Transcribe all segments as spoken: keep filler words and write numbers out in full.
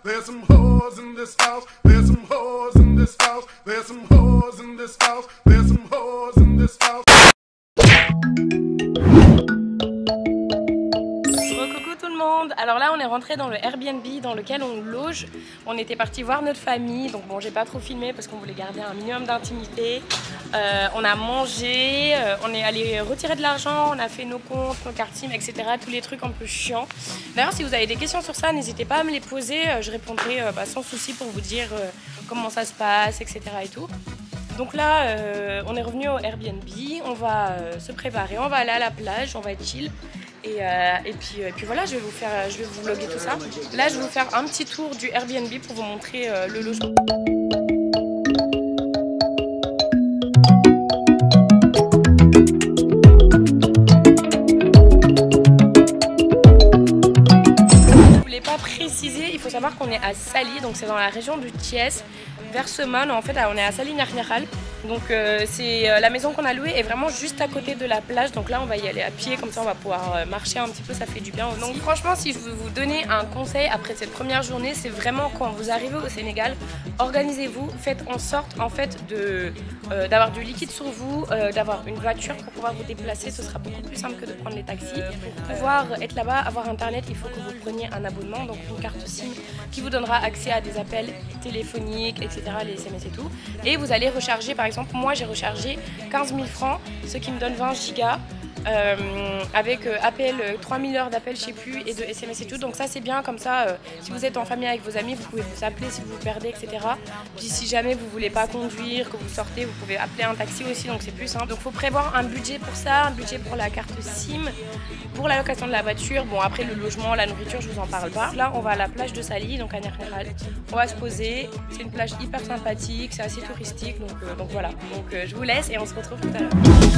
There's some hoes in this house. There's some hoes in this house. There's some hoes in this house. There's some hoes in this house. Coucou tout le monde. Alors là on est rentré dans le Airbnb dans lequel on loge. On était parti voir notre famille, donc bon j'ai pas trop filmé parce qu'on voulait garder un minimum d'intimité. Euh, on a mangé, euh, on est allé retirer de l'argent, on a fait nos comptes, nos cartes SIM, et cetera. Tous les trucs un peu chiants. D'ailleurs si vous avez des questions sur ça, n'hésitez pas à me les poser, euh, je répondrai euh, bah, sans souci pour vous dire euh, comment ça se passe, et cetera. Et tout. Donc là, euh, on est revenu au Airbnb, on va euh, se préparer, on va aller à la plage, on va être chill. Et, euh, et, puis, et puis voilà, je vais vous faire, je vais vous vlogger tout ça. Là, je vais vous faire un petit tour du Airbnb pour vous montrer euh, le logement. Je voulais pas préciser, il faut savoir qu'on est à Sali, donc c'est dans la région du Thiès, vers Semone. En fait, on est à Sali-Narnéral. Donc euh, c'est euh, la maison qu'on a louée est vraiment juste à côté de la plage. Donc là on va y aller à pied, comme ça on va pouvoir euh, marcher un petit peu, ça fait du bien aussi. Donc franchement si je veux vous donner un conseil après cette première journée, c'est vraiment quand vous arrivez au Sénégal, organisez-vous, faites en sorte en fait de euh, d'avoir du liquide sur vous, euh, d'avoir une voiture pour pouvoir vous déplacer, ce sera beaucoup plus simple que de prendre les taxis. Pour pouvoir être là-bas, avoir internet, il faut que vous preniez un abonnement, donc une carte SIM qui vous donnera accès à des appels téléphoniques, et cetera, les S M S et tout. Et vous allez recharger par exemple. Exemple, moi j'ai rechargé quinze mille francs, ce qui me donne vingt gigas euh, avec euh, appel, euh, trois mille heures d'appel, je sais plus, et de S M S et tout. Donc ça c'est bien, comme ça, euh, si vous êtes en famille avec vos amis, vous pouvez vous appeler si vous vous perdez, et cetera. Puis si jamais vous voulez pas conduire, que vous sortez, vous pouvez appeler un taxi aussi, donc c'est plus simple. Donc il faut prévoir un budget pour ça, un budget pour la carte SIM, pour la location de la voiture. Bon après le logement, la nourriture, je vous en parle pas. Là on va à la plage de Sali, donc à Narnéral. On va se poser, c'est une plage hyper sympathique, c'est assez touristique, donc, euh, donc voilà. Donc euh, je vous laisse et on se retrouve tout à l'heure.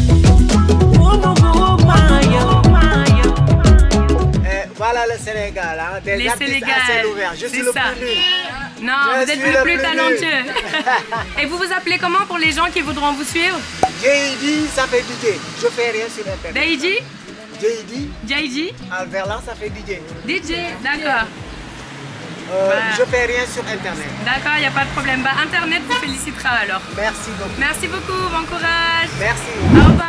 Eh, voilà le Sénégal, hein, des Les artistes Sénégal, à ciel ouvert. Je suis le ça. plus nul. Non, Je vous êtes suis le plus plus talentueux. Et vous vous appelez comment pour les gens qui voudront vous suivre? J D, ça fait D J. Je fais rien sur internet. Daiji? J D, Daiji? Alverlan, ça fait D J. D J, d'accord. Euh, Voilà. Je fais rien sur internet. D'accord, il n'y a pas de problème. Bah, Internet vous félicitera alors. Merci beaucoup. Merci beaucoup, bon courage. Merci. Au revoir.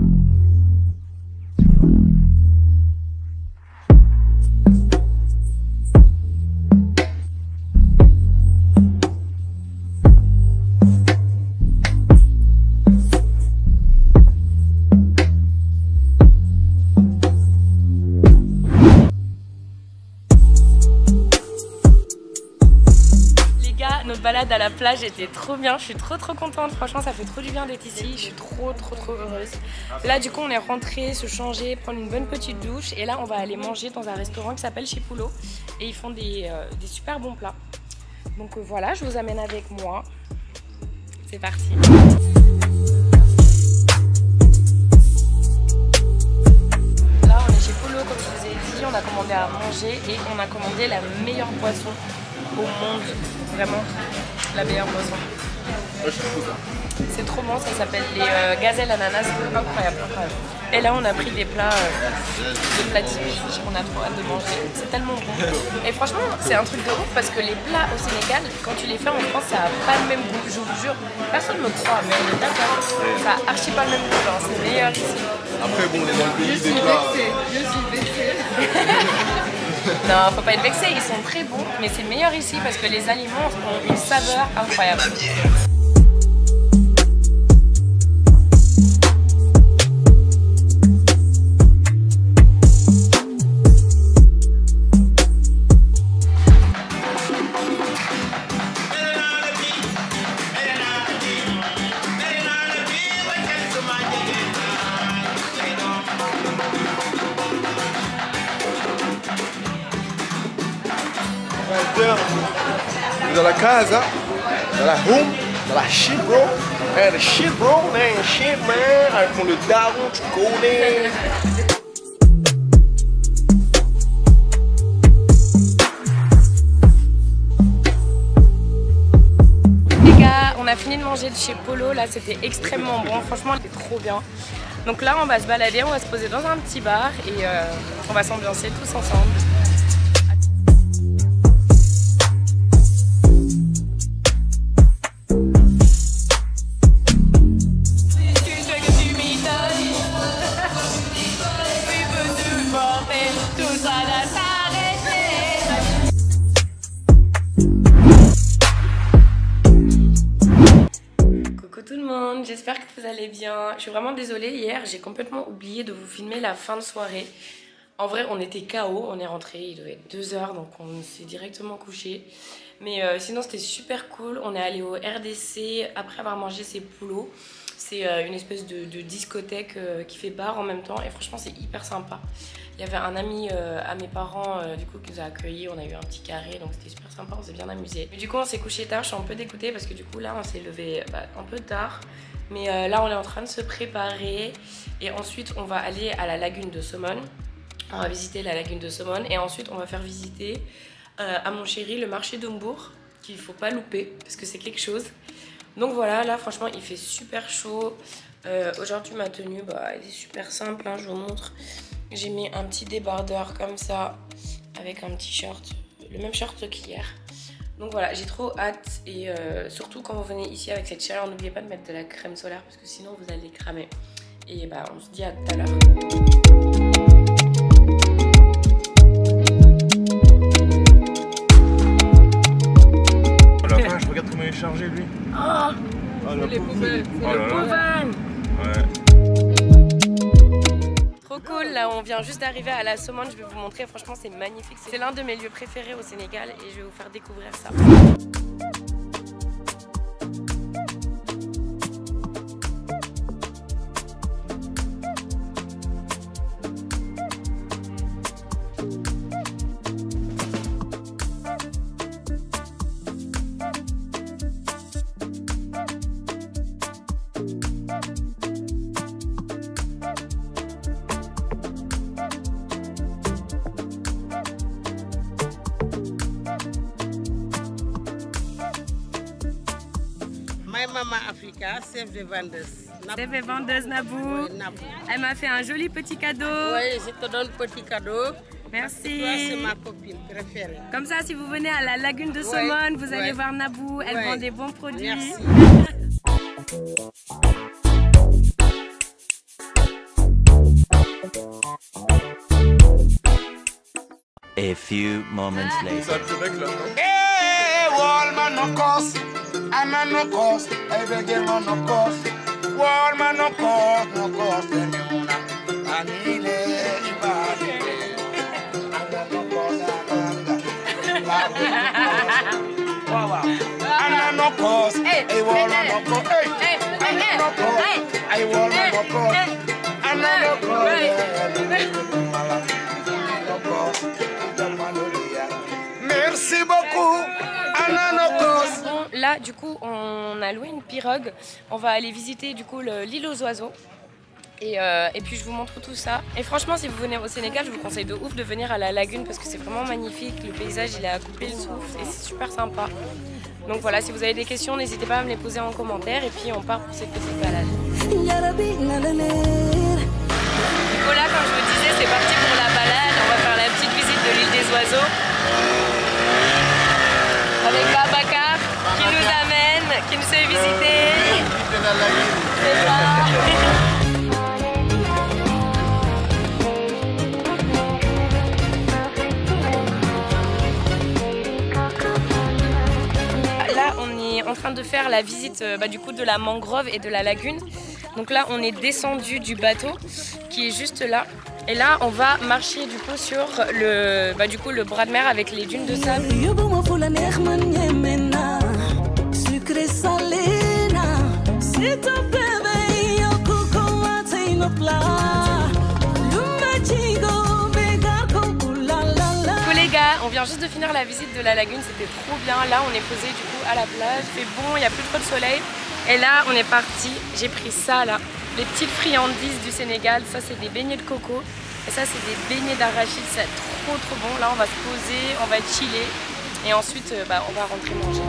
Notre balade à la plage était trop bien, je suis trop trop contente, franchement ça fait trop du bien d'être ici, je suis trop trop trop heureuse. Là du coup on est rentré se changer, prendre une bonne petite douche et là on va aller manger dans un restaurant qui s'appelle Chipoulot et ils font des, euh, des super bons plats. Donc euh, voilà, je vous amène avec moi, c'est parti. Là on est chez Polo comme je vous ai dit, on a commandé à manger et on a commandé la meilleure boisson au monde, vraiment la meilleure boisson. C'est trop bon, ça s'appelle les euh, gazelles ananas, incroyable, incroyable. Et là on a pris des plats, euh, des plats typiques, on a trop hâte de manger, c'est tellement bon. Et franchement c'est un truc de ouf parce que les plats au Sénégal, quand tu les fais en France ça n'a pas le même goût, je vous jure. Personne ne me croit, mais on est d'accord, ça a archi pas le même goût, c'est meilleur ici. Après bon, on est dans le pays des plats. Je suis vexée. Non, faut pas être vexé, ils sont très bons, mais c'est meilleur ici parce que les aliments ont une saveur incroyable. Dans la casa, dans la home, dans la shit bro, and the shit bro, man, shit man, avec mon le daron, tu connais. Les gars, on a fini de manger de chez Polo, là c'était extrêmement bon, franchement c'était trop bien. Donc là on va se balader, on va se poser dans un petit bar et euh, on va s'ambiancer tous ensemble. tout le monde, j'espère que vous allez bien. Je suis vraiment désolée, hier j'ai complètement oublié de vous filmer la fin de soirée. En vrai on était K O, on est rentré, il devait être deux heures donc on s'est directement couché. Mais euh, sinon c'était super cool, on est allé au R D C après avoir mangé ses poulots. C'est euh, une espèce de, de discothèque euh, qui fait bar en même temps et franchement c'est hyper sympa. Il y avait un ami euh, à mes parents euh, du coup qui nous a accueillis, on a eu un petit carré donc c'était super sympa, on s'est bien amusé. Mais du coup on s'est couché tard, je suis un peu dégoûtée parce que du coup là on s'est levé bah, un peu tard. Mais euh, là on est en train de se préparer et ensuite on va aller à la lagune de Somone. On va visiter la lagune de Somone et ensuite on va faire visiter euh, à mon chéri le marché d'Hombourg qu'il ne faut pas louper parce que c'est quelque chose. Donc voilà, là franchement il fait super chaud. Euh, Aujourd'hui ma tenue bah, elle est super simple, hein, je vous montre. J'ai mis un petit débardeur comme ça avec un petit short, le même short qu'hier. Donc voilà, j'ai trop hâte et euh, surtout quand vous venez ici avec cette chaleur, n'oubliez pas de mettre de la crème solaire parce que sinon vous allez cramer. Et bah on se dit à tout à l'heure. Je regarde comment il est chargé lui. Oh, oh les poubelles, c'est le pauvre. Ouais. Trop cool, là on vient juste d'arriver à la Somone, je vais vous montrer, franchement c'est magnifique. C'est l'un de mes lieux préférés au Sénégal et je vais vous faire découvrir ça. My Mama Africa, chef de vendeuse. Chef de vendeuse Nabou. Oui, Nabou. Elle m'a fait un joli petit cadeau. Oui, je te donne petit cadeau. Merci. Toi, c'est ma copine préférée. Comme ça, si vous venez à la lagune de Somone, vous allez ouais. voir Nabou. Elle Ouais. vend des bons produits. Merci. A few moments later. Ça plus règle là, non? Hey, wall man no cost, I man no cost, I beg you man no cost. Wall man no cost, no cost, and you na, anile, ibane, anda no cost, anda, wow wow, anda no cost, hey wall man no cost, hey, anda no cost, hey wall man no cost, anda no cost, merci beaucoup, anda no cost. Bon, là, du coup, on a loué une pirogue. On va aller visiter du coup l'île aux oiseaux. Et, euh, et puis je vous montre tout ça. Et franchement, si vous venez au Sénégal, je vous conseille de ouf de venir à la lagune parce que c'est vraiment magnifique. Le paysage, il est à couper le souffle et c'est super sympa. Donc voilà, si vous avez des questions, n'hésitez pas à me les poser en commentaire. Et puis on part pour cette petite balade. Du coup là, comme je vous disais, c'est parti pour la balade. On va faire la petite visite de l'île des oiseaux. Avec Babacar qui nous amène, qui nous fait visiter. C'est ça. Là, on est en train de faire la visite bah, du coup de la mangrove et de la lagune. Donc là, on est descendu du bateau qui est juste là. Et là, on va marcher du coup sur le, bah, du coup, le bras de mer avec les dunes de sable. Coucou les gars, on vient juste de finir la visite de la lagune, c'était trop bien. Là, on est posé du coup à la plage, il fait bon, il n'y a plus trop de soleil. Et là, on est parti. J'ai pris ça là. Les petites friandises du Sénégal, ça c'est des beignets de coco et ça c'est des beignets d'arachide, c'est trop trop bon. Là on va se poser, on va chiller et ensuite euh, bah, on va rentrer manger.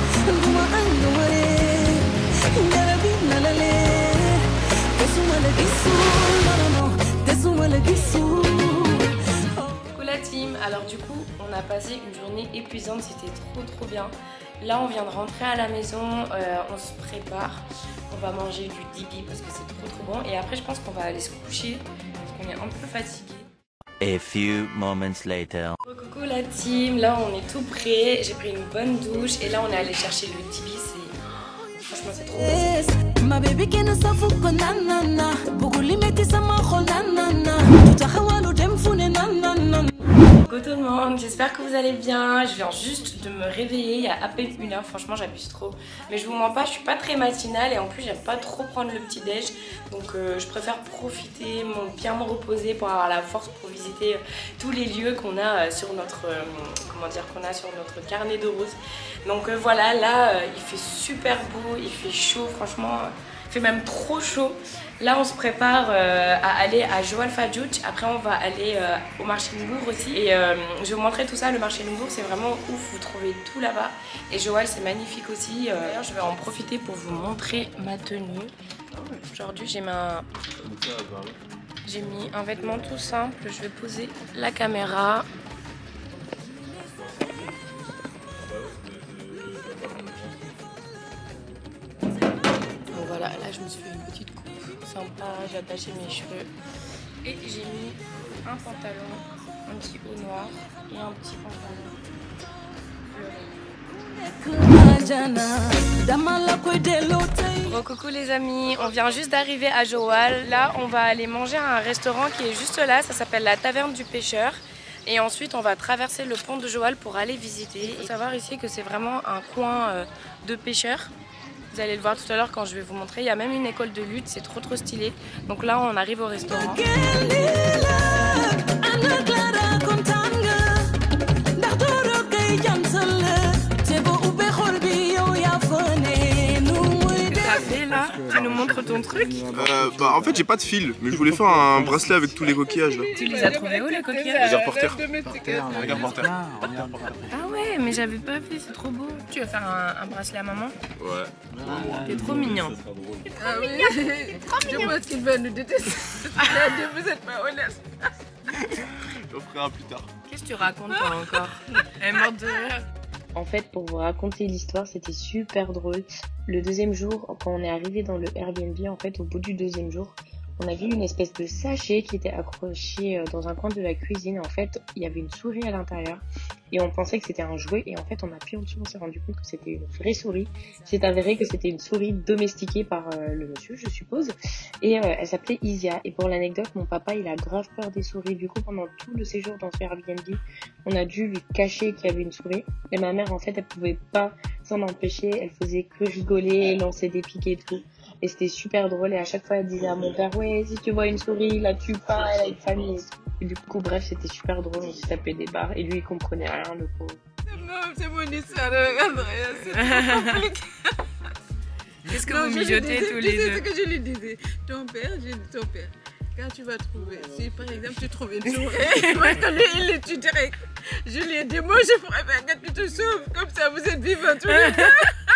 Coucou la team, alors du coup on a passé une journée épuisante, c'était trop trop bien. Là on vient de rentrer à la maison, euh, on se prépare. On va manger du dibi parce que c'est trop trop bon. Et après je pense qu'on va aller se coucher parce qu'on est un peu fatigué. A few moments later. Oh, coucou la team, là on est tout prêt. J'ai pris une bonne douche et là on est allé chercher le dibi. Franchement c'est trop bon. yes. Ma baby qui ne s'en fout que nanana. Beaucoup limité ça m'a nanana. Tout à khawalo dem fune nanana. Coucou tout le monde, j'espère que vous allez bien. Je viens juste de me réveiller il y a à peine une heure, franchement j'abuse trop. Mais je vous mens pas, je suis pas très matinale et en plus j'aime pas trop prendre le petit déj. Donc euh, je préfère profiter, bien me reposer pour avoir la force pour visiter euh, tous les lieux qu'on a euh, sur notre euh, comment dire qu'on a sur notre carnet de route. Donc euh, voilà, là euh, il fait super beau, il fait chaud, franchement euh, il fait même trop chaud. Là on se prépare euh, à aller à Joal Fadiouk, après on va aller euh, au marché Mbour aussi et euh, je vais vous montrer tout ça. Le marché Mbour c'est vraiment ouf, vous trouvez tout là-bas et Joal c'est magnifique aussi. Euh, D'ailleurs je vais en profiter pour vous montrer ma tenue. Aujourd'hui j'ai ma... j'ai mis un vêtement tout simple, je vais poser la caméra. Voilà, là je me suis fait une petite coupe sympa, j'ai attaché mes cheveux et j'ai mis un pantalon, un petit haut noir et un petit pantalon bleu. Bon, coucou les amis, on vient juste d'arriver à Joal. Là on va aller manger à un restaurant qui est juste là, ça s'appelle la Taverne du Pêcheur. Et ensuite on va traverser le pont de Joal pour aller visiter. Il faut savoir ici que c'est vraiment un coin euh, de pêcheurs. Vous allez le voir tout à l'heure quand je vais vous montrer. Il y a même une école de lutte, c'est trop trop stylé. Donc là on arrive au restaurant. Là, tu nous montres ton truc? euh, bah, En fait j'ai pas de fil, mais je voulais faire un bracelet avec tous les coquillages là. Tu les as trouvés où les coquillages? Les reporters. Les reporters. Ah ouais, mais j'avais pas fait, c'est trop beau. Tu veux faire un, un bracelet à maman? Ouais. T'es trop mignon. Ah oui, je pense qu'il va nous détester. Vous êtes pas honnête. J'en ferai un plus tard. Qu'est-ce que tu racontes toi encore? Elle est morte de rire. En fait, pour vous raconter l'histoire, c'était super drôle. Le deuxième jour, quand on est arrivé dans le Airbnb, en fait, au bout du deuxième jour, on a vu une espèce de sachet qui était accroché dans un coin de la cuisine. En fait, il y avait une souris à l'intérieur et on pensait que c'était un jouet. Et en fait, on a appuyé dessus, on s'est rendu compte que c'était une vraie souris. C'est avéré que c'était une souris domestiquée par euh, le monsieur, je suppose. Et euh, elle s'appelait Isia. Et pour l'anecdote, mon papa, il a grave peur des souris. Du coup, pendant tout le séjour dans ce Airbnb, on a dû lui cacher qu'il y avait une souris. Et ma mère, en fait, elle pouvait pas s'en empêcher. Elle faisait que rigoler, lancer des pics et tout. Et c'était super drôle et à chaque fois elle disait à mon père ouais si tu vois une souris la tue pas, elle a une famille. Et du coup bref c'était super drôle, on s'est tapé des barres et lui il comprenait rien le pauvre. C'est mon histoire, Andrea, c'est trop compliqué. Qu'est-ce que non, vous mijotez tous les deux? C'est ce que je lui disais. Ton père, j'ai dit ton père. Quand tu vas trouver, si par exemple tu trouves une souris, moi que lui il les tue direct. Je lui ai dit moi je préfère que tu te sauves, comme ça vous êtes vivants tous les deux.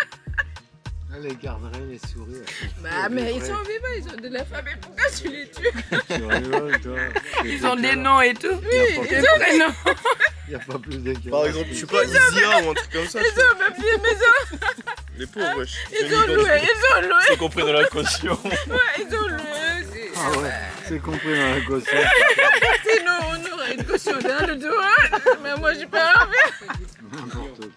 Elle les garderait les souris. Bah mais ils sont vivants, ils ont de la famille, pourquoi tu les tues? Tu rigoles toi. Ils ont des noms et tout. Oui, des prénoms. Il n'y a pas plus d'équilibre. Par exemple, je suis pas Isia ou un truc comme ça. Ils ont même des maisons. Les pauvres, wesh. Ils ont loué, ils ont loué. C'est compris dans la caution. Ouais, ils ont loué. Ah ouais, c'est compris dans la caution. Sinon on aurait une caution dans le dos. Mais moi j'ai pas envie. N'importe quoi.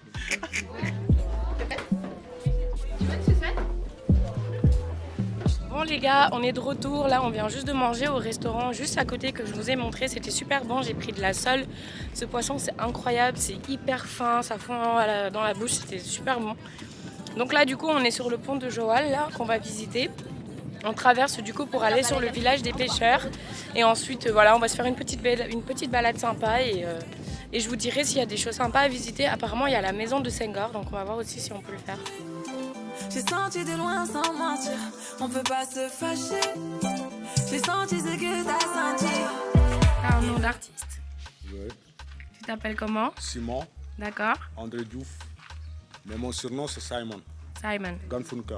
Bon les gars, on est de retour, là on vient juste de manger au restaurant juste à côté que je vous ai montré, c'était super bon, j'ai pris de la sole. Ce poisson c'est incroyable, c'est hyper fin, ça fond dans la bouche, c'était super bon. Donc là du coup on est sur le pont de Joal là qu'on va visiter. On traverse du coup pour aller sur le village des pêcheurs et ensuite voilà on va se faire une petite, une petite balade sympa et, euh, et je vous dirai s'il y a des choses sympas à visiter. Apparemment il y a la maison de Senghor donc on va voir aussi si on peut le faire. J'ai senti de loin sans mentir, on peut pas se fâcher. J'ai senti ce que t'as senti. T'as un nom d'artiste? Oui. Tu t'appelles comment? Simon. D'accord. André Diouf. Mais mon surnom c'est Simon. Simon. Gunfunker.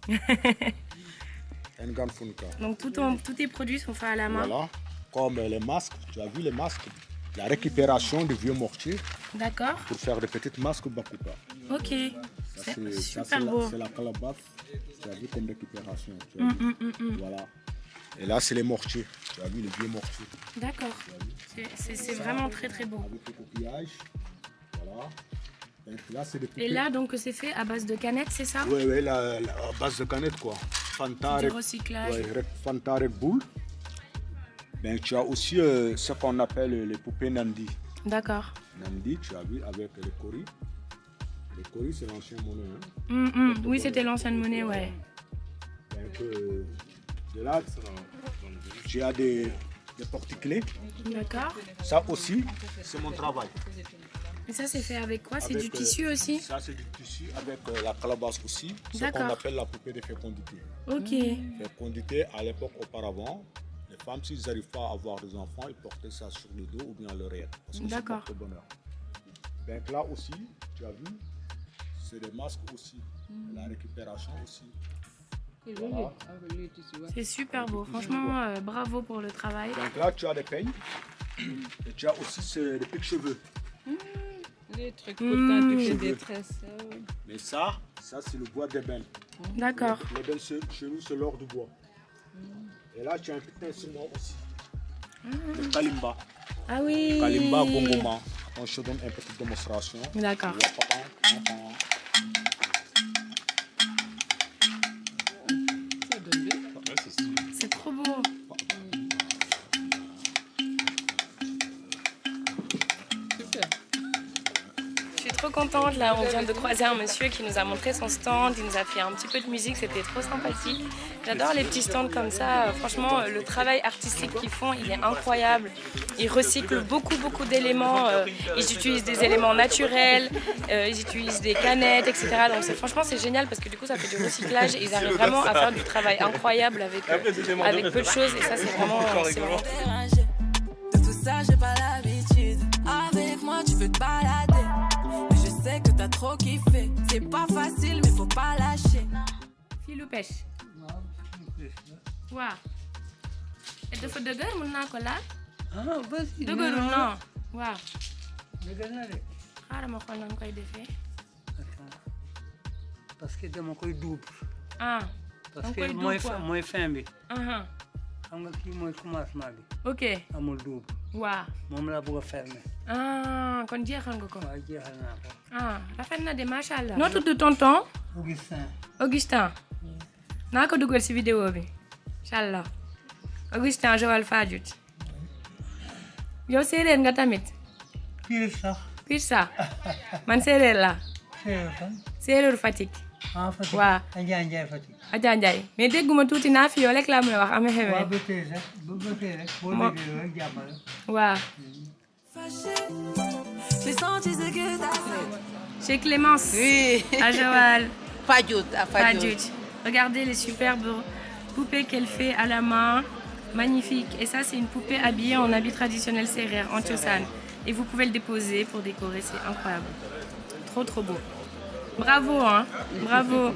Un Gunfunker. Donc tout ton, tous tes produits sont faits à la main? Voilà. Comme les masques, tu as vu les masques? La récupération de vieux mortiers. D'accord. Pour faire des petites masques Bakuta. Ok. C'est super beau. C'est la calabasse. Tu as vu comme récupération. Mm, mm, mm, mm. Voilà. Et là, c'est les mortiers. Tu as vu les vieux mortiers. D'accord. C'est vraiment très très beau. Avec les coquillages. Voilà. Donc là, c'est des poupées. Et là, donc, c'est fait à base de canettes, c'est ça? Oui, oui, la, la à base de canettes, quoi. Fanta, Du Red- recyclage. ouais, Red- Fanta Red Bull. Ben, tu as aussi euh, ce qu'on appelle les poupées Nandi. D'accord. Nandi, tu as vu, avec les coris. Les coris, c'est l'ancienne monnaie. Hein. Hum, hum. Oui, c'était l'ancienne monnaie, ouais. Donc, euh, de là, tu as des, des porte-clés. D'accord. Ça aussi, c'est mon travail. Et ça, c'est fait avec quoi? C'est Avec, du euh, tissu aussi? Ça, c'est du tissu avec euh, la calebasse aussi. Ce qu'on D'accord. appelle la poupée de fécondité. Ok. Fécondité, à l'époque auparavant, les femmes, s'ils n'arrivent pas à avoir des enfants, ils portaient ça sur le dos ou bien à l'oreille. Parce que c'est D'accord. porte bonheur. Donc là aussi, tu as vu, c'est des masques aussi. La récupération aussi. Voilà. C'est super beau. Franchement, euh, bravo pour le travail. Donc là, tu as des peignes. Et tu as aussi ce- des pics-cheveux. Les trucs Mmh. pour teinter Cheveux. des tresses. euh, oui. Mais ça, ça c'est le bois d'ébène. D'accord. L'ébène chez chez nous, c'est l'or du bois. Et là, tu as un petit instrument aussi. Le kalimba. Ah oui. Kalimba Gongoma. Donc, je te donne une petite démonstration. D'accord. Ça donne bien. C'est trop beau. Super. Je suis trop contente. Là, on vient de croiser un monsieur qui nous a montré son stand. Il nous a fait un petit peu de musique. C'était trop sympathique. J'adore les petits stands comme ça. Franchement, le travail artistique qu'ils font, il est incroyable. Ils recyclent beaucoup, beaucoup d'éléments. Euh, Ils utilisent des éléments naturels. euh, Ils utilisent des canettes, et cetera. Donc, c'est- franchement, c'est génial parce que du coup, ça fait du recyclage. Et ils arrivent vraiment à faire du travail incroyable avec, euh, avec peu de choses. Et ça, c'est vraiment, c'est vraiment Dérangé. De tout ça, j'ai pas l'habitude. Avec moi, tu veux te balader. Mais je sais que t'as trop kiffé. C'est pas facile, mais faut pas lâcher. fii lu pêche waaw et dafa dëgër mën naa ko laal ah vas-y dëgërul non waaw dëgër na de xaaral ma xool na nga koy defee parce que dama koy double ah parce danga que koy mooy duub quoi mooy fin bi aha xam nga kii mooy commencement bi ok amul double waaw moom laa bëgg a fermer ah kon jeexal nga ko waaw jeexal naa ko ah rafet na de macha allah noo tudd tonton Augustin Augustin naa ko dugal si vidéo bi incha allah Augustin Joal Fadiouth yow séeréer nga tamit pire sax pire sax man séeréer la séeréer fan séeréeru Fatick ah Fatick waaw Adja Ndiaye Fatick Adja Ndiaye mais dégguma tuuti naa fi yow rek laa mën a wax amee xeme waaw ba tey rek ba ba tey rek boo Mo- déggee rek jàppale waaw Fâché. J'ai senti ce que t'as fait. chez Clémence Oui. à Joal Fadiouth, à Fadiouth. Fadiouth. Regardez les superbes poupées qu'elle fait à la main. Magnifique. Et ça, c'est une poupée habillée en habit traditionnel sérère, en tiosan. Et vous pouvez le déposer pour décorer. C'est incroyable. Trop, trop beau. Bravo, hein. Bravo.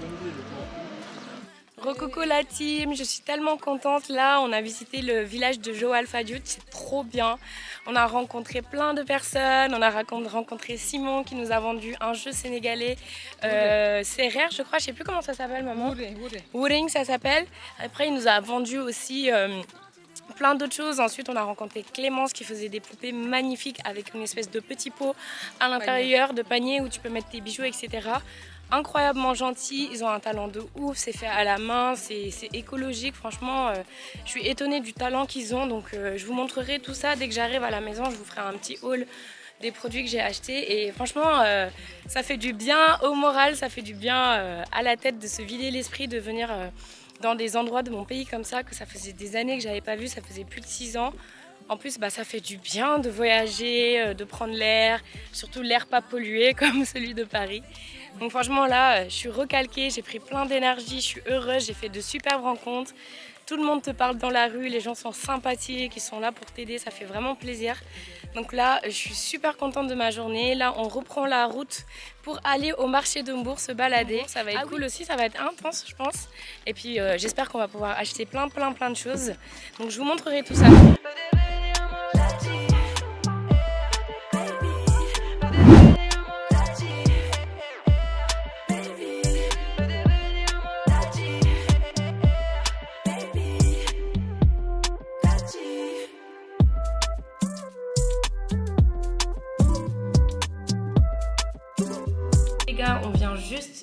Rococo la team, je suis tellement contente. Là, on a visité le village de Joal Fadiouth, c'est trop bien. On a rencontré plein de personnes. On a racon- rencontré Simon qui nous a vendu un jeu sénégalais euh, sérère, je crois. Je sais plus comment ça s'appelle, maman. Wouré, wouré. Wooring, ça s'appelle. Après, il nous a vendu aussi euh, plein d'autres choses. Ensuite, on a rencontré Clémence qui faisait des poupées magnifiques avec une espèce de petit pot à l'intérieur, de panier où tu peux mettre tes bijoux, et cetera. Incroyablement gentils, ils ont un talent de ouf, c'est fait à la main, c'est c'est écologique. Franchement, euh, je suis étonnée du talent qu'ils ont. Donc, euh, je vous montrerai tout ça dès que j'arrive à la maison. Je vous ferai un petit haul des produits que j'ai achetés. Et franchement, euh, ça fait du bien au moral, ça fait du bien euh, à la tête de se vider l'esprit, de venir euh, dans des endroits de mon pays comme ça, que ça faisait des années que j'avais pas vu, ça faisait plus de six ans. En plus, bah, ça fait du bien de voyager, euh, de prendre l'air, surtout l'air pas pollué comme celui de Paris. Donc franchement là, euh, je suis recalquée, j'ai pris plein d'énergie, je suis heureuse, j'ai fait de superbes rencontres. Tout le monde te parle dans la rue, les gens sont sympathiques, ils sont là pour t'aider, ça fait vraiment plaisir. Donc là, je suis super contente de ma journée. Là, on reprend la route pour aller au marché de Mbourg se balader. Ça va être cool aussi, ça va être intense, je pense. Et puis, euh, j'espère qu'on va pouvoir acheter plein, plein, plein de choses. Donc, je vous montrerai tout ça.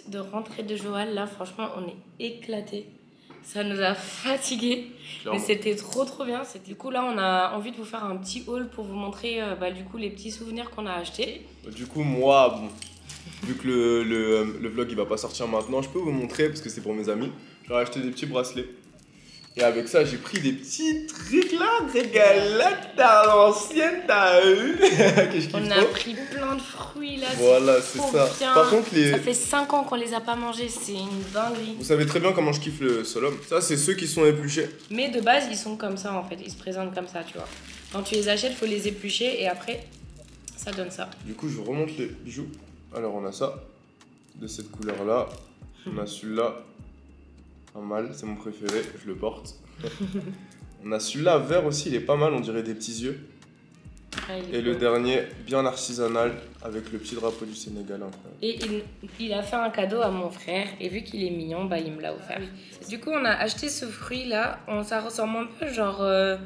de rentrée de Joël, là franchement on est éclatés. Ça nous a fatigués, mais c'était trop trop bien. Du coup là on a envie de vous faire un petit haul pour vous montrer euh, bah, du coup les petits souvenirs qu'on a achetés. Du coup moi, bon, vu que le, le, le vlog il va pas sortir maintenant, je peux vous montrer parce que c'est pour mes amis. J'ai acheté des petits bracelets. Et avec ça, j'ai pris des petits trucs là, régalades à l'ancienne, t'as vu? On a pris plein de fruits là, voilà, c'est ça. Bien. Par contre, les... ça fait cinq ans qu'on les a pas mangés, c'est une dinguerie. Vous savez très bien comment je kiffe le solum. Ça, c'est ceux qui sont épluchés. Mais de base, ils sont comme ça en fait, ils se présentent comme ça, tu vois. Quand tu les achètes, il faut les éplucher et après, ça donne ça. Du coup, je vous remonte les bijoux. Alors, on a ça, de cette couleur là. On a celui-là. Pas mal, c'est mon préféré, je le porte. On a celui-là vert aussi, il est pas mal, on dirait des petits yeux. Ah, et le dernier, bien artisanal, avec le petit drapeau du Sénégal. Incroyable. Et il, il a fait un cadeau à mon frère, et vu qu'il est mignon, bah, il me l'a offert. Du coup, on a acheté ce fruit-là, on, ça ressemble un peu genre euh,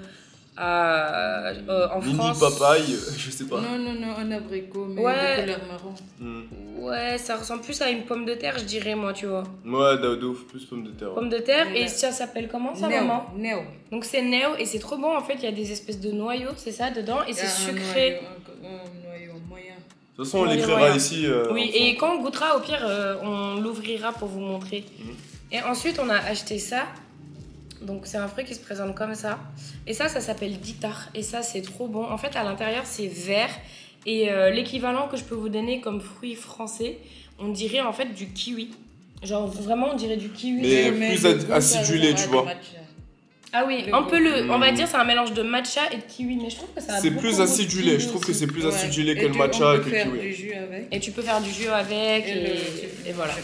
à, euh, en Mini France. papaye, je sais pas. Non, non, non, un abricot, mais Ouais. de couleur marron. Mm. Ouais, ça ressemble plus à une pomme de terre, je dirais, moi, tu vois. Ouais, de ouf, plus pomme de terre. Pomme de terre, Ouais. et ça s'appelle comment ça, Néo, maman? Néo. Donc c'est néo, et c'est trop bon, en fait, il y a des espèces de noyaux, c'est ça, dedans, et c'est Un sucré. noyau, un, un noyau moyen. De toute façon, on Ouais, l'écrira ouais. ici. Euh, Oui, en et fond. quand on goûtera, au pire, euh, on l'ouvrira pour vous montrer. Mhm. Et ensuite, on a acheté ça. Donc, c'est un fruit qui se présente comme ça. Et ça, ça s'appelle ditar. Et ça, c'est trop bon. En fait, à l'intérieur, c'est vert. Et euh, l'équivalent que je peux vous donner comme fruit français, on dirait en fait du kiwi. Genre, vraiment, on dirait du kiwi. Mais Mais plus le ad- goût, ça acidulé, ressemble tu à vois. du matcha. Ah oui, Le un goût. peu le. On va Mm. dire, c'est un mélange de matcha et de kiwi. Mais je trouve que ça a C'est beaucoup plus de goût de acidulé, kiwi je trouve que aussi. c'est plus Ouais. acidulé que Et le tu- matcha on et peut que le faire kiwi. du jus avec. Et tu peux faire du jus avec. Et Et, le- et voilà.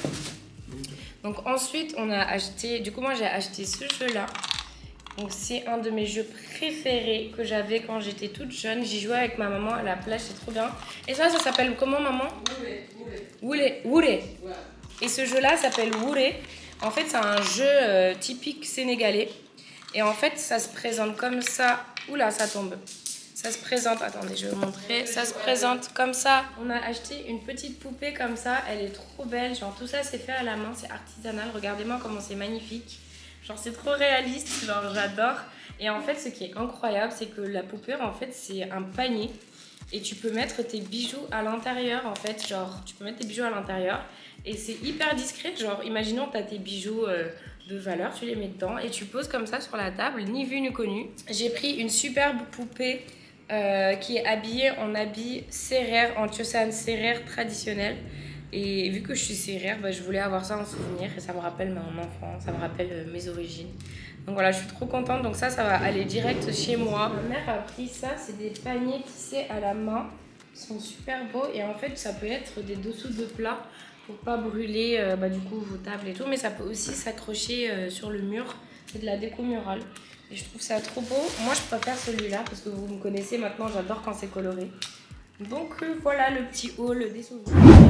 Donc ensuite, on a acheté... Du coup, moi, j'ai acheté ce jeu-là. Donc c'est un de mes jeux préférés que j'avais quand j'étais toute jeune. J'y jouais avec ma maman à la plage, c'est trop bien. Et ça, ça s'appelle comment, maman? Wouré. Wouré. Et ce jeu-là s'appelle Wouré. En fait, c'est un jeu euh, typique sénégalais. Et en fait, ça se présente comme ça. Oula, ça tombe. Ça se présente, attendez, je vais vous montrer. Ça se présente comme ça. On a acheté une petite poupée comme ça. Elle est trop belle. Genre, tout ça, c'est fait à la main. C'est artisanal. Regardez-moi comment c'est magnifique. Genre, c'est trop réaliste. Genre, j'adore. Et en fait, ce qui est incroyable, c'est que la poupée, en fait, c'est un panier. Et tu peux mettre tes bijoux à l'intérieur, en fait. Genre, tu peux mettre tes bijoux à l'intérieur. Et c'est hyper discret. Genre, imaginons que tu as tes bijoux euh, de valeur. Tu les mets dedans et tu poses comme ça sur la table. Ni vu ni connu. J'ai pris une superbe poupée. Euh, qui est habillée en habit sérère, en tiosan sérère traditionnel. Et vu que je suis sérère, bah, je voulais avoir ça en souvenir et ça me rappelle mon enfance, ça me rappelle euh, mes origines. Donc voilà, je suis trop contente. Donc ça, ça va aller direct chez moi. Ma mère a pris ça, c'est des paniers tissés à la main. Ils sont super beaux et en fait, ça peut être des dessous de plats pour pas brûler euh, bah, du coup vos tables et tout. Mais ça peut aussi s'accrocher euh, sur le mur. C'est de la déco murale. Et je trouve ça trop beau. Moi, je préfère celui-là parce que vous me connaissez maintenant, j'adore quand c'est coloré. Donc euh, voilà le petit haul des souvenirs.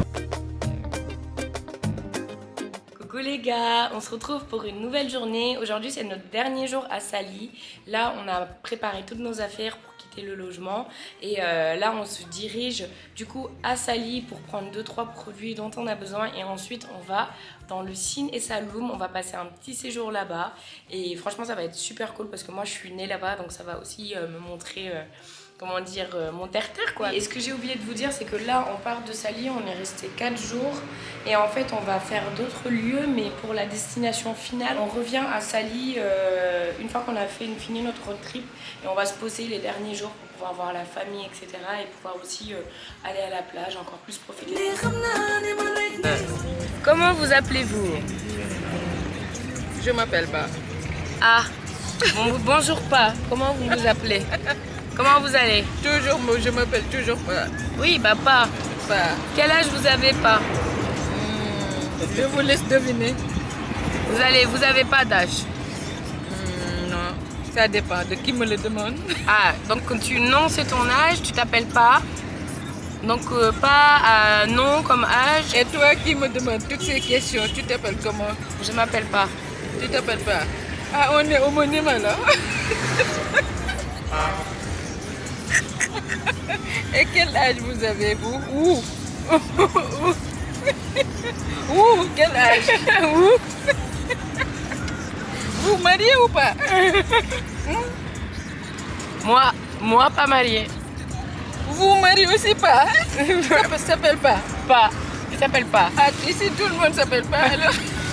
Coucou les gars, on se retrouve pour une nouvelle journée. Aujourd'hui, c'est notre dernier jour à Sali. Là, on a préparé toutes nos affaires pour quitter le logement. Et euh, là, on se dirige du coup à Sali pour prendre deux trois produits dont on a besoin. Et ensuite, on va dans le Sine et Saloum. On va passer un petit séjour là-bas. Et franchement, ça va être super cool parce que moi, je suis née là-bas. Donc, ça va aussi euh, me montrer... Euh, comment dire, euh, mon terre-terre quoi. Et ce que j'ai oublié de vous dire, c'est que là, on part de Sali, on est resté quatre jours. Et en fait, on va faire d'autres lieux, mais pour la destination finale, on revient à Sali euh, une fois qu'on a fait, une, fini notre road trip. Et on va se poser les derniers jours pour pouvoir voir la famille, et cetera. Et pouvoir aussi euh, aller à la plage, encore plus profiter. Comment vous appelez-vous? Je m'appelle pas. Ah, bon, bonjour pas. Comment vous vous appelez? Comment vous allez? Toujours, moi, je m'appelle toujours pas. Oui, bah pas. Pas. Quel âge vous avez pas? Hmm, je vous laisse deviner. Vous allez, vous avez pas d'âge? Hmm, non, ça dépend de qui me le demande. Ah, donc tu non c'est ton âge, tu t'appelles pas. Donc euh, pas euh, nom comme âge. Et toi qui me demandes toutes ces questions, tu t'appelles comment? Je m'appelle pas. Tu t'appelles pas? Ah, on est homonyme là. Et quel âge vous avez vous? Ouh. Ouh, quel âge? Ouh. Vous mariez ou pas? Moi, moi pas mariée. Vous vous mariez aussi pas? Ça s'appelle pas? Pas. Il s'appelle pas. Ah, ici tout le monde s'appelle pas alors.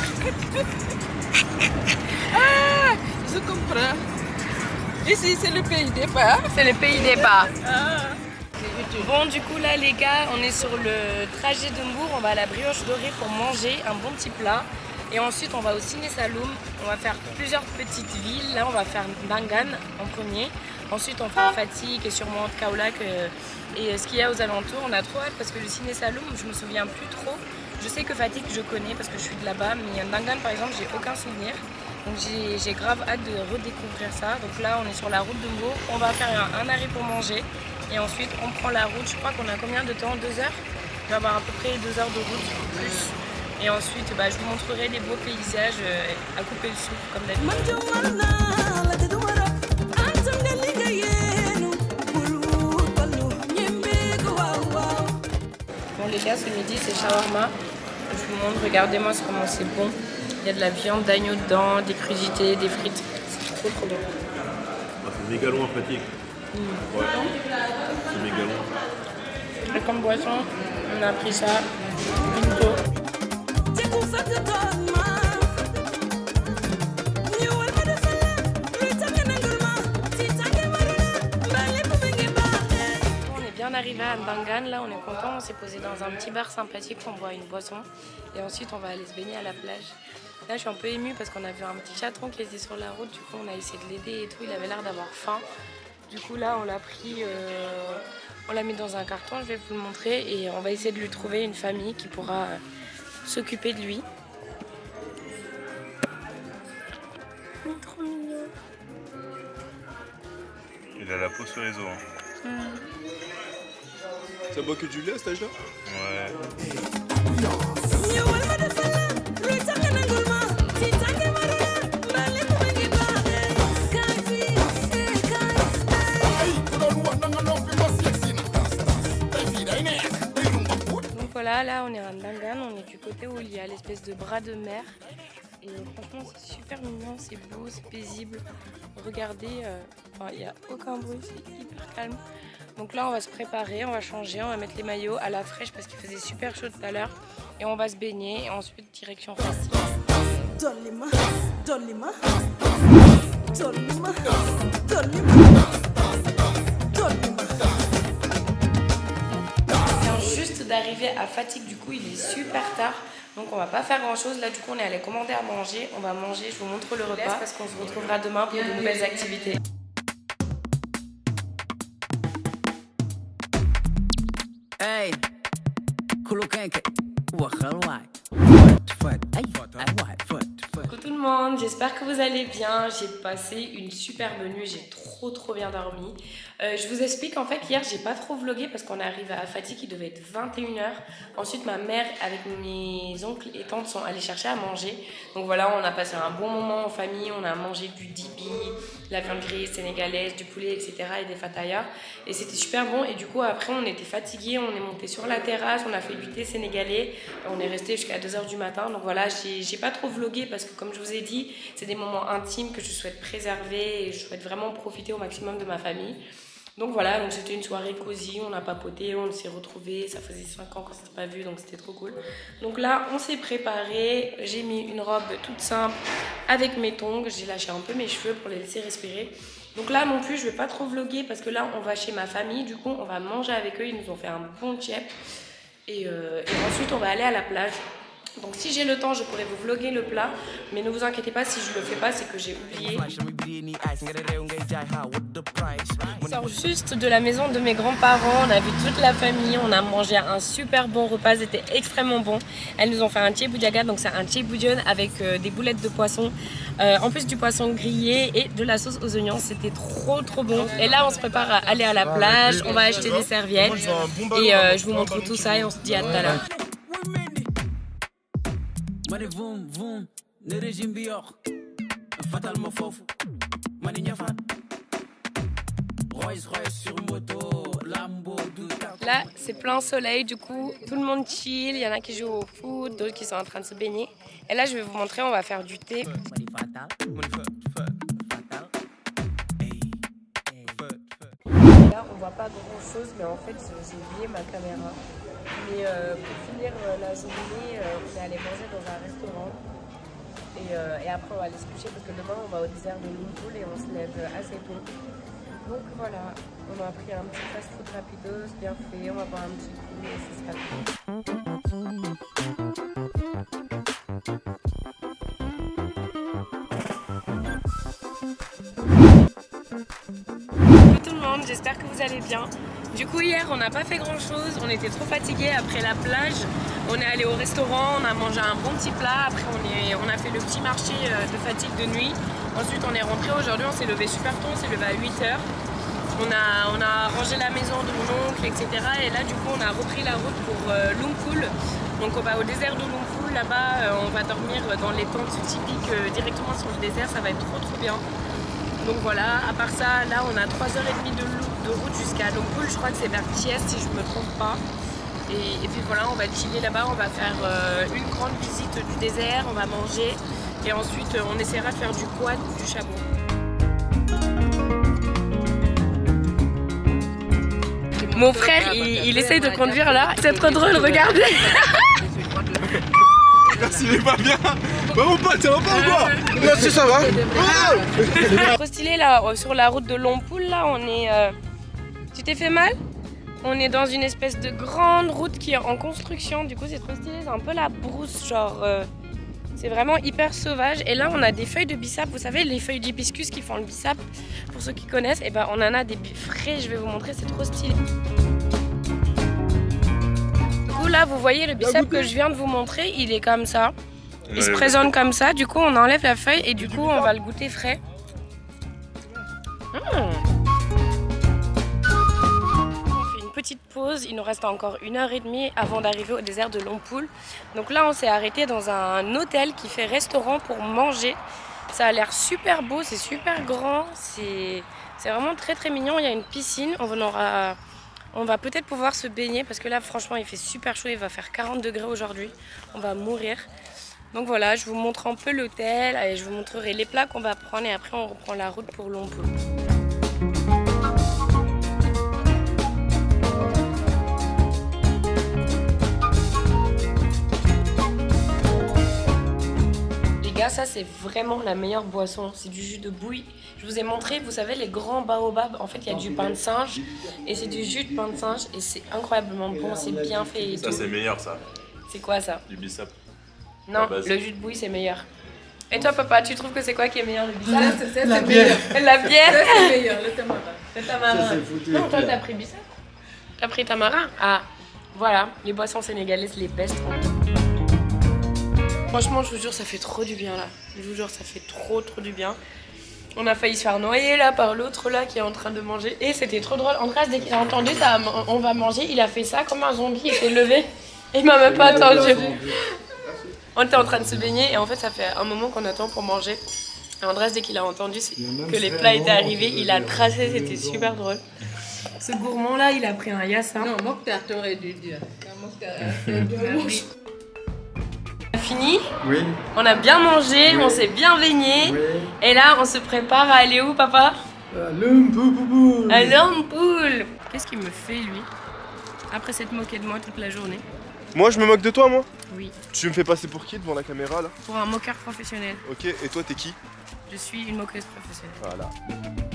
Ah, je comprends. Ici c'est le pays des pas. C'est le pays des pas. Ah. Bon, du coup là les gars, on est sur le trajet de Mbour, on va à la Brioche Dorée pour manger un bon petit plat. Et ensuite on va au Ciné Saloum, on va faire plusieurs petites villes. Là on va faire Ndangan en premier. Ensuite on fera Fatick et sûrement Kaolack euh, et ce qu'il y a aux alentours. On a trop hâte parce que le Ciné Saloum, je me souviens plus trop. Je sais que Fatick je connais parce que je suis de là-bas, mais Ndangan par exemple j'ai aucun souvenir. Donc j'ai grave hâte de redécouvrir ça. Donc là on est sur la route de Mbour, on va faire un, un arrêt pour manger. Et ensuite on prend la route, je crois qu'on a combien de temps? Deux heures? On va avoir à peu près deux heures de route plus. Et ensuite bah, je vous montrerai les beaux paysages euh, à couper le souffle comme d'habitude. Bon les gars, ce midi c'est shawarma. Je vous montre, regardez-moi comment c'est bon. Il y a de la viande d'agneau dedans, des crudités, des frites. C'est trop trop bon. Ah, c'est méga loin Fatick. Mmh. Ouais. C'est méga loin. Et comme boisson, on a pris ça, Pinto. On est bien arrivé à Ndangan, là on est content, on s'est posé dans un petit bar sympathique, on boit une boisson et ensuite on va aller se baigner à la plage. Là je suis un peu émue parce qu'on a vu un petit chaton qui était sur la route, du coup on a essayé de l'aider et tout, il avait l'air d'avoir faim. Du coup là on l'a pris, euh, on l'a mis dans un carton, je vais vous le montrer et on va essayer de lui trouver une famille qui pourra euh, s'occuper de lui. Il est trop mignon. Il a la peau sur les os. Hein. Mmh. Ça boit que du lait à cet âge-là? Ouais. Donc voilà, là on est à Ndangan, on est du côté où il y a l'espèce de bras de mer. Et franchement c'est super mignon, c'est beau, c'est paisible. Regardez, euh, enfin, il n'y a aucun bruit, c'est hyper calme. Donc là on va se préparer, on va changer, on va mettre les maillots à la fraîche parce qu'il faisait super chaud tout à l'heure. Et on va se baigner et ensuite direction Fatick. Donne les mains, donne les mains, donne les mains, donne les mains, donne les mains. On vient juste d'arriver à Fatick, du coup il est super tard. Donc on va pas faire grand chose, là du coup on est allé commander à manger. On va manger, je vous montre le repas parce qu'on se retrouvera demain pour de nouvelles activités. Hey, coucou tout le monde, j'espère que vous allez bien. J'ai passé une superbe nuit, j'ai trop trop bien dormi. Euh, je vous explique, en fait hier j'ai pas trop vlogué parce qu'on est arrivé à Fatick, il devait être vingt et une heures. Ensuite ma mère avec mes oncles et tantes sont allés chercher à manger. Donc voilà, on a passé un bon moment en famille, on a mangé du dibi, de la viande grillée sénégalaise, du poulet, et cetera et des fatayas. Et c'était super bon et du coup après on était fatigués, on est monté sur la terrasse, on a fait du thé sénégalais, on est resté jusqu'à deux heures du matin. Donc voilà, j'ai pas trop vlogué parce que comme je vous ai dit, c'est des moments intimes que je souhaite préserver et je souhaite vraiment profiter au maximum de ma famille. Donc voilà, donc c'était une soirée cosy, on a papoté, on s'est retrouvés, ça faisait cinq ans qu'on s'était pas vu, donc c'était trop cool. Donc là, on s'est préparé, j'ai mis une robe toute simple avec mes tongs, j'ai lâché un peu mes cheveux pour les laisser respirer. Donc là non plus, je vais pas trop vloguer parce que là, on va chez ma famille, du coup, on va manger avec eux, ils nous ont fait un bon tchèp. Et, euh, et ensuite, on va aller à la plage. Donc si j'ai le temps, je pourrais vous vlogger le plat, mais ne vous inquiétez pas si je le fais pas, c'est que j'ai oublié. On sort juste de la maison de mes grands-parents, on a vu toute la famille, on a mangé un super bon repas, c'était extrêmement bon. Elles nous ont fait un tchéboudiaga, donc c'est un tchéboudion avec euh, des boulettes de poisson, euh, en plus du poisson grillé et de la sauce aux oignons, c'était trop trop bon. Et là on se prépare à aller à la plage, on va acheter des serviettes et euh, je vous montre tout ça et on se dit à tout à l'heure. Mani vum vum ne régime bi yox fatal ma fofu mani ñafat Rolls Royce sur moto, Lambo, Ducati. Là, c'est plein soleil, du coup, tout le monde chill. Il y en a qui jouent au foot, d'autres qui sont en train de se baigner. Et là, je vais vous montrer, on va faire du thé. Là, on voit pas grand chose, mais en fait, j'ai oublié ma caméra. Mais euh, pour finir euh, la journée, euh, on est allé manger dans un restaurant. Et, euh, et après, on va aller se coucher parce que demain, on va au désert de Lompoul et on se lève assez tôt. Donc voilà, on a pris un petit fast-food rapidos, bien fait, on va boire un petit coup et ce sera Bonjour tout le monde, j'espère que vous allez bien. Du coup hier on n'a pas fait grand chose, on était trop fatigués après la plage. On est allé au restaurant, on a mangé un bon petit plat, après on, est, on a fait le petit marché de fatigue de nuit. Ensuite on est rentré aujourd'hui, on s'est levé super tôt, on s'est levé à huit heures. On a, on a rangé la maison de mon oncle, et cetera. Et là du coup on a repris la route pour euh, Lompoul. Donc on va au désert de Lompoul, là-bas euh, on va dormir dans les tentes typiques euh, directement sur le désert, ça va être trop trop bien. Donc voilà, à part ça, là on a trois heures trente de, de route jusqu'à Lompoul, je crois que c'est vers Thiès si je ne me trompe pas. Et, et puis voilà, on va chiller là-bas, on va faire euh, une grande visite du désert, on va manger et ensuite euh, on essaiera de faire du quad ou du chameau. Mon frère, il, il essaye de conduire là, c'est trop drôle, regardez. Merci, il est pas bien. Bah mon pote, ça va pas ou quoi? Non, si ça va. Trop stylé là, sur la route de Lompoul, là on est... Euh... Tu t'es fait mal? On est dans une espèce de grande route qui est en construction, du coup c'est trop stylé, c'est un peu la brousse, genre... Euh... C'est vraiment hyper sauvage. Et là on a des feuilles de bissap, vous savez les feuilles d'hibiscus qui font le bissap, pour ceux qui connaissent, et ben on en a des frais, je vais vous montrer, c'est trop stylé. Du coup là vous voyez le bissap que je viens de vous montrer, il est comme ça. Il se présente comme ça, du coup on enlève la feuille et du coup on va le goûter frais. Mmh. On fait une petite pause, il nous reste encore une heure et demie avant d'arriver au désert de Lompoul. Donc là on s'est arrêté dans un hôtel qui fait restaurant pour manger. Ça a l'air super beau, c'est super grand, c'est vraiment très très mignon. Il y a une piscine, on aura... On va peut-être pouvoir se baigner parce que là franchement il fait super chaud, il va faire quarante degrés aujourd'hui, on va mourir. Donc voilà, je vous montre un peu l'hôtel et je vous montrerai les plats qu'on va prendre et après on reprend la route pour Lompoul. Les gars, ça c'est vraiment la meilleure boisson, c'est du jus de bouille. Je vous ai montré, vous savez, les grands baobabs, en fait il y a du pain de singe et c'est du jus de pain de singe et c'est incroyablement bon, c'est bien fait et ça, tout. Ça c'est meilleur ça. C'est quoi ça? Du bissap. Non, le jus de bouille c'est meilleur. Et toi papa, tu trouves que c'est quoi qui est meilleur, le bissap? C'est la bière. La bière C'est meilleur, le tamarin. Le tamarin. Non, toi t'as pris bissap? T'as pris tamarin? Ah, voilà, les boissons sénégalaises, les best. Franchement, je vous jure, ça fait trop du bien là. Je vous jure, ça fait trop trop du bien. On a failli se faire noyer là par l'autre là qui est en train de manger. Et c'était trop drôle. Andreas, dès qu'il a entendu ça, on va manger, il a fait ça comme un zombie, il s'est levé. Il m'a même pas attendu. On était en train de se baigner et en fait ça fait un moment qu'on attend pour manger. Et Andreas, dès qu'il a entendu que les plats étaient arrivés, il a tracé, c'était super drôle. Ce gourmand là, il a pris un yassa. Non, Mokhtar, t'aurais dû dire. On a fini, Oui. on a bien mangé, Oui. on s'est bien baigné. Oui. Et là on se prépare à aller où papa? À Lompoul. À Lompoul. Qu'est-ce qu'il me fait lui? Après s'être moqué de moi toute la journée. Moi je me moque de toi moi? Oui. Tu me fais passer pour qui devant la caméra là? Pour un moqueur professionnel. Ok, et toi t'es qui? Je suis une moqueuse professionnelle. Voilà.